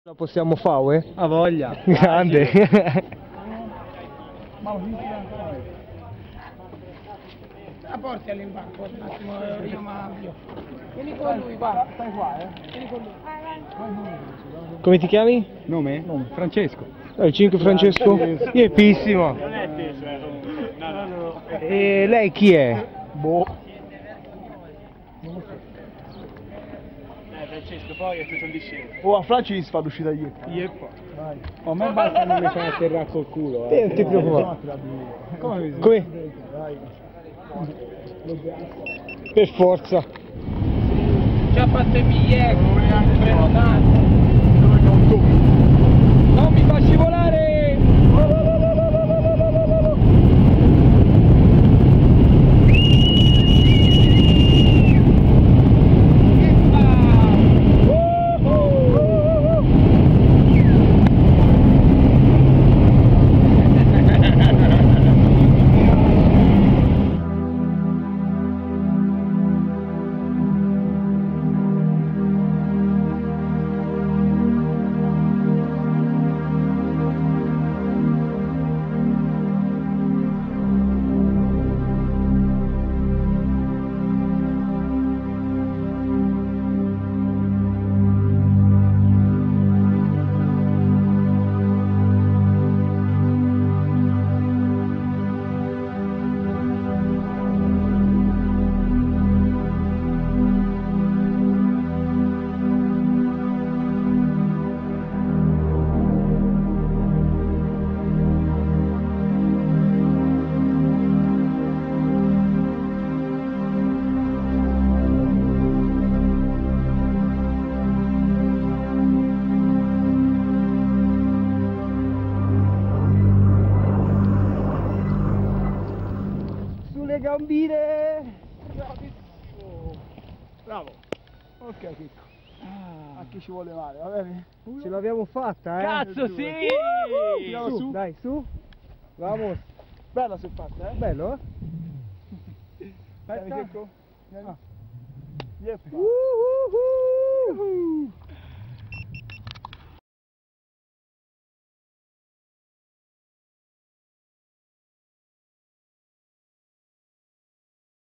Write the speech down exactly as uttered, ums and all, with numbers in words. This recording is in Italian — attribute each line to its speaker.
Speaker 1: La possiamo fare?
Speaker 2: A voglia.
Speaker 1: Grande.
Speaker 3: La porti all'imbarco, un attimo, io ma io. Vieni con lui, va. Stai qua, eh. Vieni con lui.
Speaker 1: Come ti chiami?
Speaker 2: Nome? Nome. Francesco.
Speaker 1: Eh, il cinque Francesco? Iepissimo.
Speaker 2: Non è teso, eh. No, no, no.
Speaker 1: E lei chi è?
Speaker 2: Boh. Eh, Francesco, poi è tutto un discepolo.
Speaker 4: Oh, a Franci si fa l'uscita ieri.
Speaker 2: Yeppa. Vai. A me basta non mi fai atterrare col culo,
Speaker 1: Eh,
Speaker 2: eh.
Speaker 1: non ti preoccupare.
Speaker 2: Come mi
Speaker 1: Come? Per forza.
Speaker 3: Già fatto i biglietti, prenotato. Non mi fa scivolare!
Speaker 4: Le gambine! Bravissimo! Bravo! Ok Chicco. Ah. A chi ci vuole male, va bene?
Speaker 1: Ce l'abbiamo fatta, eh?
Speaker 2: Cazzo, sì!
Speaker 4: Tiriamo
Speaker 1: Su,
Speaker 4: su.
Speaker 1: dai, su. Vamos.
Speaker 4: Bella se fatta, eh?
Speaker 1: Bello, eh?
Speaker 4: Vieni Chicco. Vieni.
Speaker 1: Ah.
Speaker 4: Yep.
Speaker 1: Uh, uh, uh.